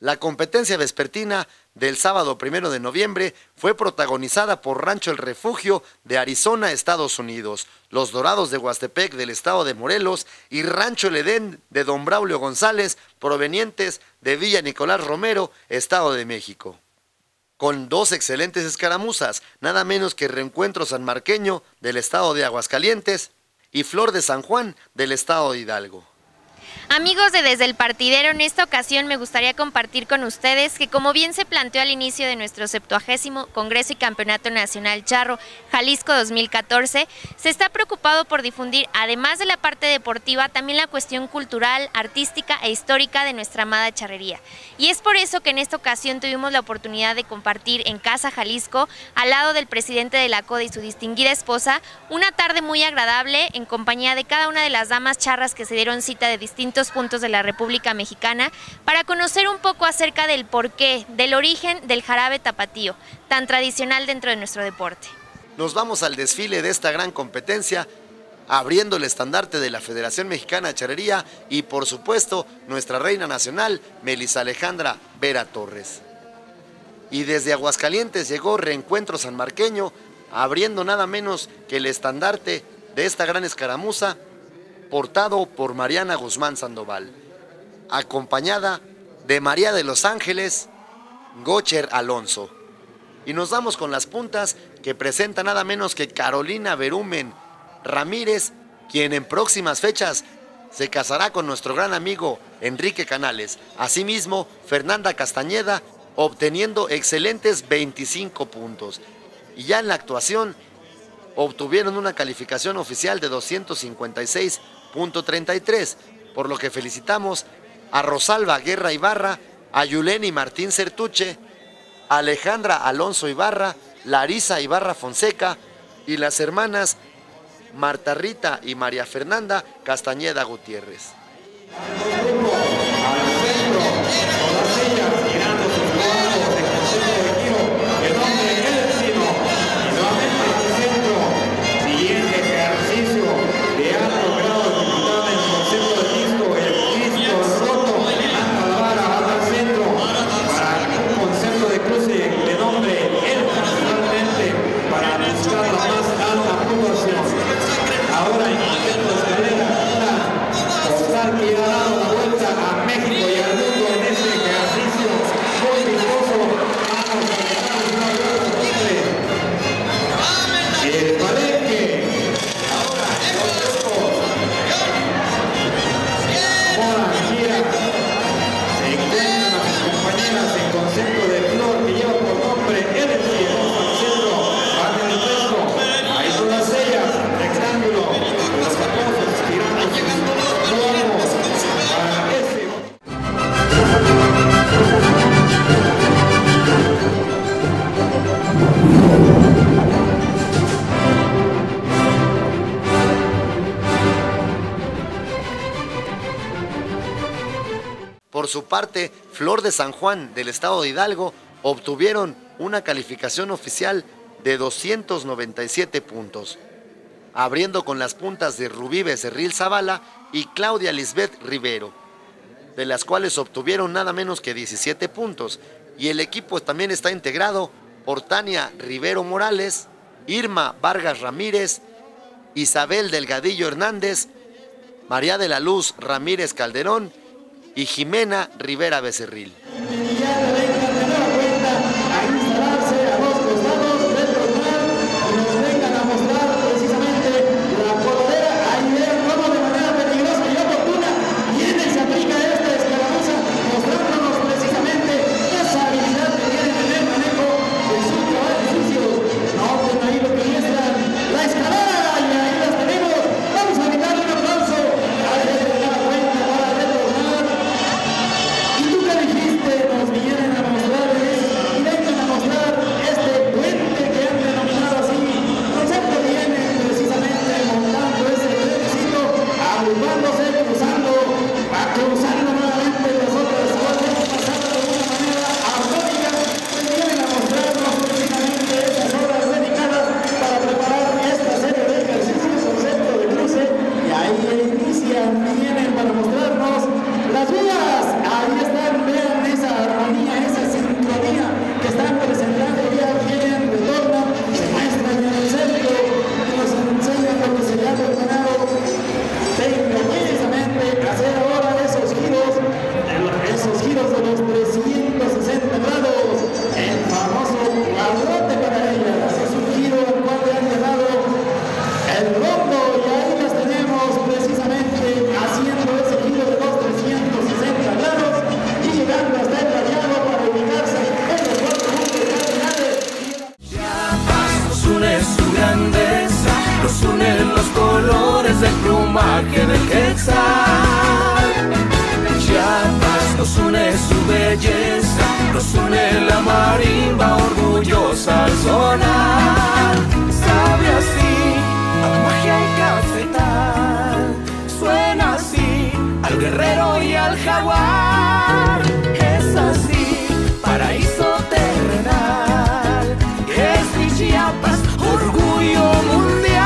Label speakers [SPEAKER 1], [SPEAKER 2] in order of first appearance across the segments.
[SPEAKER 1] La competencia vespertina del sábado 1 de noviembre fue protagonizada por Rancho El Refugio de Arizona, Estados Unidos, los Dorados de Huastepec del estado de Morelos y Rancho El Edén de Don Braulio González, provenientes de Villa Nicolás Romero, Estado de México. Con dos excelentes escaramuzas, nada menos que Reencuentro Sanmarqueño del estado de Aguascalientes y Flor de San Juan del estado de Hidalgo.
[SPEAKER 2] Amigos de Desde el Partidero, en esta ocasión me gustaría compartir con ustedes que, como bien se planteó al inicio de nuestro 70º Congreso y Campeonato Nacional Charro Jalisco 2014, se está preocupado por difundir, además de la parte deportiva, también la cuestión cultural, artística e histórica de nuestra amada charrería. Y es por eso que en esta ocasión tuvimos la oportunidad de compartir en Casa Jalisco, al lado del presidente de la CODE y su distinguida esposa, una tarde muy agradable en compañía de cada una de las damas charras que se dieron cita de distintos puntos de la República Mexicana para conocer un poco acerca del porqué, del origen del jarabe tapatío, tan tradicional dentro de nuestro deporte.
[SPEAKER 1] Nos vamos al desfile de esta gran competencia, abriendo el estandarte de la Federación Mexicana de Charrería y, por supuesto, nuestra reina nacional, Melissa Alejandra Vera Torres. Y desde Aguascalientes llegó Reencuentro Sanmarqueño, abriendo nada menos que el estandarte de esta gran escaramuza, portado por Mariana Guzmán Sandoval, acompañada de María de los Ángeles Gocher Alonso. Y nos vamos con las puntas que presenta nada menos que Carolina Berumen Ramírez, quien en próximas fechas se casará con nuestro gran amigo Enrique Canales. Asimismo, Fernanda Castañeda obteniendo excelentes 25 puntos. Y ya en la actuación obtuvieron una calificación oficial de 256.33, por lo que felicitamos a Rosalba Guerra Ibarra, a Yuleni Martín Certuche, a Alejandra Alonso Ibarra, Larisa Ibarra Fonseca y las hermanas Marta Rita y María Fernanda Castañeda Gutiérrez. Por su parte, Flor de San Juan del estado de Hidalgo obtuvieron una calificación oficial de 297 puntos, abriendo con las puntas de Rubí Becerril Zavala y Claudia Lisbeth Rivero, de las cuales obtuvieron nada menos que 17 puntos, y el equipo también está integrado por Tania Rivero Morales, Irma Vargas Ramírez, Isabel Delgadillo Hernández, María de la Luz Ramírez Calderón y Jimena Rivera Becerril.
[SPEAKER 3] Nos vinieron belleza, nos une la marimba orgullosa al sonar. Sabe así a magia y cafetal, suena así al guerrero y al jaguar. Es así, paraíso terrenal, es mi Chiapas, orgullo mundial.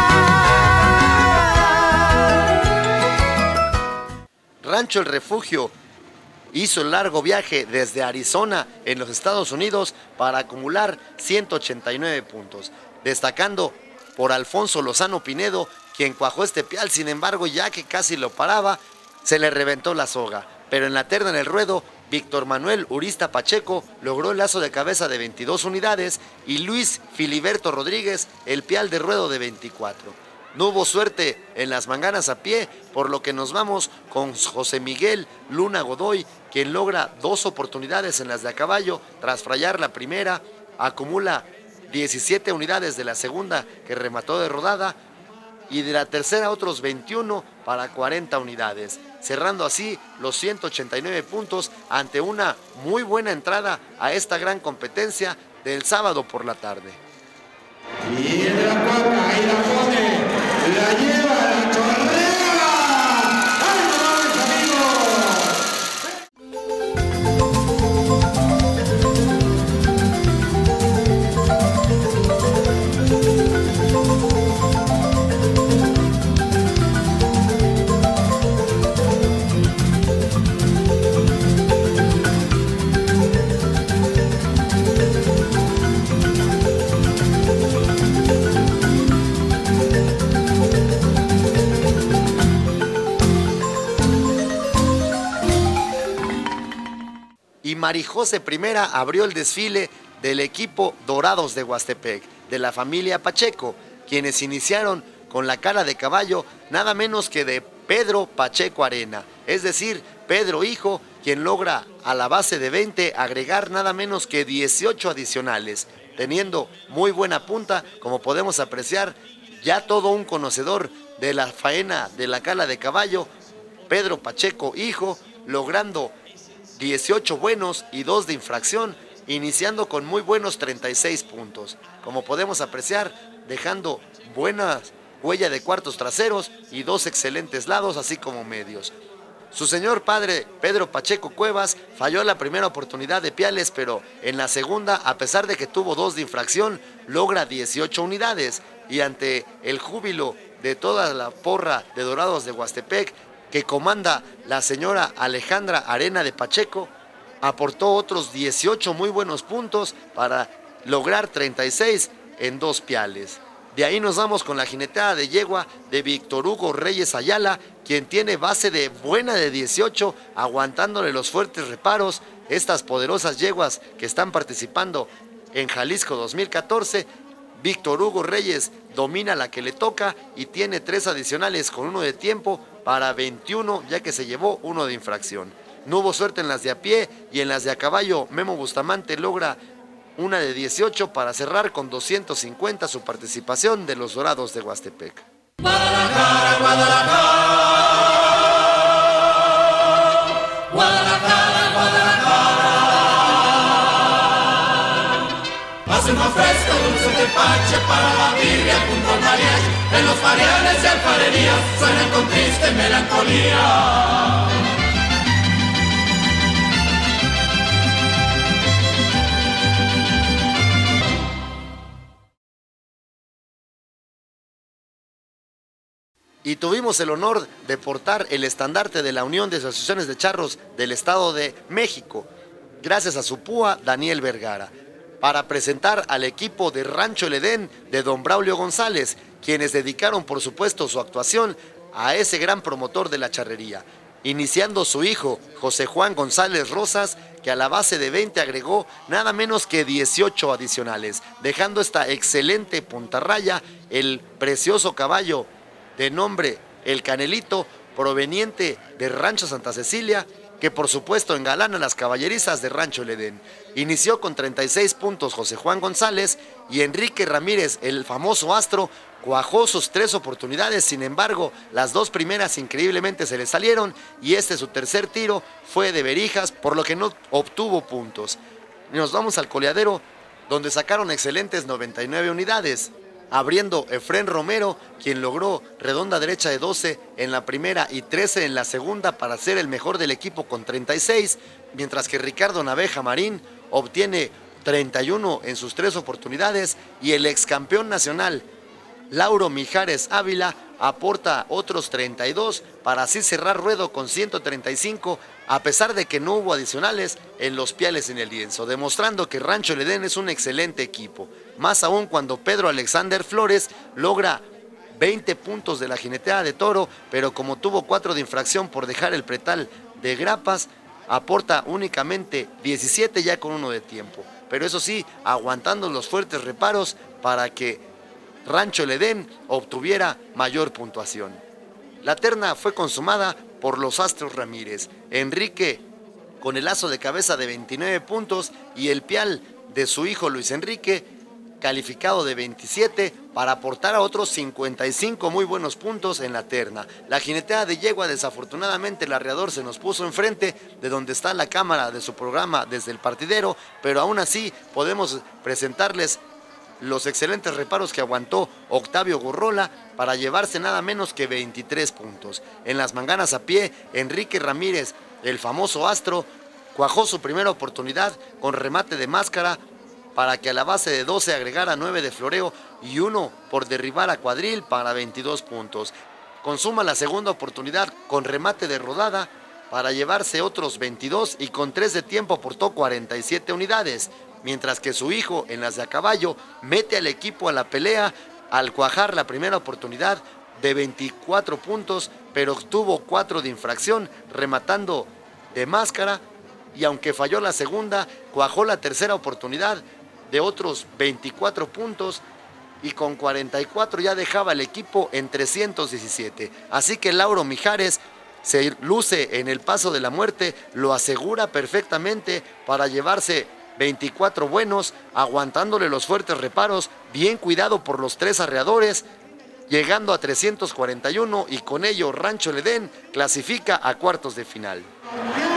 [SPEAKER 1] Rancho El Refugio hizo el largo viaje desde Arizona en los Estados Unidos para acumular 189 puntos, destacando por Alfonso Lozano Pinedo, quien cuajó este pial. Sin embargo, ya que casi lo paraba, se le reventó la soga, pero en la terna en el ruedo, Víctor Manuel Urista Pacheco logró el lazo de cabeza de 22 unidades y Luis Filiberto Rodríguez el pial de ruedo de 24. No hubo suerte en las manganas a pie, por lo que nos vamos con José Miguel Luna Godoy, quien logra 2 oportunidades en las de a caballo. Tras fallar la primera, acumula 17 unidades de la segunda que remató de rodada y de la tercera otros 21 para 40 unidades, cerrando así los 189 puntos ante una muy buena entrada a esta gran competencia del sábado por la tarde.
[SPEAKER 4] Y el de la cuarta, ahí la pone, la lleva la chorrera. ¡Ay, no, mis amigos!
[SPEAKER 1] Y Marijose I abrió el desfile del equipo Dorados de Huastepec, de la familia Pacheco, quienes iniciaron con la cara de caballo nada menos que de Pedro Pacheco Arena, es decir, Pedro hijo, quien logra a la base de 20 agregar nada menos que 18 adicionales, teniendo muy buena punta, como podemos apreciar, ya todo un conocedor de la faena de la cala de caballo, Pedro Pacheco hijo, logrando 18 buenos y 2 de infracción, iniciando con muy buenos 36 puntos. Como podemos apreciar, dejando buena huella de cuartos traseros y 2 excelentes lados, así como medios. Su señor padre, Pedro Pacheco Cuevas, falló la primera oportunidad de piales, pero en la segunda, a pesar de que tuvo 2 de infracción, logra 18 unidades. Y ante el júbilo de toda la porra de Dorados de Huastepec, que comanda la señora Alejandra Arena de Pacheco, aportó otros 18 muy buenos puntos para lograr 36 en 2 piales. De ahí nos vamos con la jineteada de yegua de Víctor Hugo Reyes Ayala, quien tiene base de buena de 18, aguantándole los fuertes reparos. Estas poderosas yeguas que están participando en Jalisco 2014, Víctor Hugo Reyes domina la que le toca y tiene 3 adicionales con 1 de tiempo para 21, ya que se llevó 1 de infracción. No hubo suerte en las de a pie y en las de a caballo, Memo Bustamante logra una de 18 para cerrar con 250 su participación de los Dorados de Huastepec.
[SPEAKER 3] Guadalajara, Guadalajara, Guadalajara, Guadalajara. Hace más fresco, dulce tepache para la birria junto al mariachi. En los pareales y alfarerías suenan con triste melancolía.
[SPEAKER 1] Y tuvimos el honor de portar el estandarte de la Unión de Asociaciones de Charros del Estado de México, gracias a su púa Daniel Vergara, para presentar al equipo de Rancho El Edén de don Braulio González, quienes dedicaron por supuesto su actuación a ese gran promotor de la charrería, iniciando su hijo José Juan González Rosas, que a la base de 20 agregó nada menos que 18 adicionales, dejando esta excelente puntarraya el precioso caballo de nombre El Canelito, proveniente de Rancho Santa Cecilia, que por supuesto engalana las caballerizas de Rancho El Edén. Inició con 36 puntos José Juan González y Enrique Ramírez, el famoso Astro, cuajó sus 3 oportunidades. Sin embargo, las 2 primeras increíblemente se le salieron y su tercer tiro fue de Berijas, por lo que no obtuvo puntos. Nos vamos al coleadero, donde sacaron excelentes 99 unidades. Abriendo Efrén Romero, quien logró redonda derecha de 12 en la primera y 13 en la segunda para ser el mejor del equipo con 36, mientras que Ricardo Naveja Marín obtiene 31 en sus 3 oportunidades y el ex campeón nacional Lauro Mijares Ávila aporta otros 32 para así cerrar ruedo con 135, a pesar de que no hubo adicionales en los piales en el lienzo, demostrando que Rancho El Edén es un excelente equipo. Más aún cuando Pedro Alexander Flores logra 20 puntos de la jineteada de Toro, pero como tuvo 4 de infracción por dejar el pretal de grapas, aporta únicamente 17 ya con 1 de tiempo. Pero eso sí, aguantando los fuertes reparos para que Rancho El Edén obtuviera mayor puntuación. La terna fue consumada por los Astros Ramírez. Enrique con el lazo de cabeza de 29 puntos y el pial de su hijo Luis Enrique calificado de 27 para aportar a otros 55 muy buenos puntos en la terna. La jineteada de yegua, desafortunadamente el arreador se nos puso enfrente de donde está la cámara de su programa desde el partidero, pero aún así podemos presentarles los excelentes reparos que aguantó Octavio Gorrola para llevarse nada menos que 23 puntos. En las manganas a pie, Enrique Ramírez, el famoso Astro, cuajó su primera oportunidad con remate de máscara para que a la base de 12 agregara 9 de floreo y 1 por derribar a Cuadril para 22 puntos. Consuma la segunda oportunidad con remate de rodada para llevarse otros 22 y con 3 de tiempo aportó 47 unidades. Mientras que su hijo en las de a caballo mete al equipo a la pelea al cuajar la primera oportunidad de 24 puntos, pero obtuvo 4 de infracción rematando de máscara y aunque falló la segunda, cuajó la tercera oportunidad de otros 24 puntos y con 44 ya dejaba el equipo en 317. Así que Lauro Mijares se luce en el paso de la muerte, lo asegura perfectamente para llevarse 24 buenos, aguantándole los fuertes reparos, bien cuidado por los 3 arreadores, llegando a 341 y con ello Rancho El Edén clasifica a cuartos de final.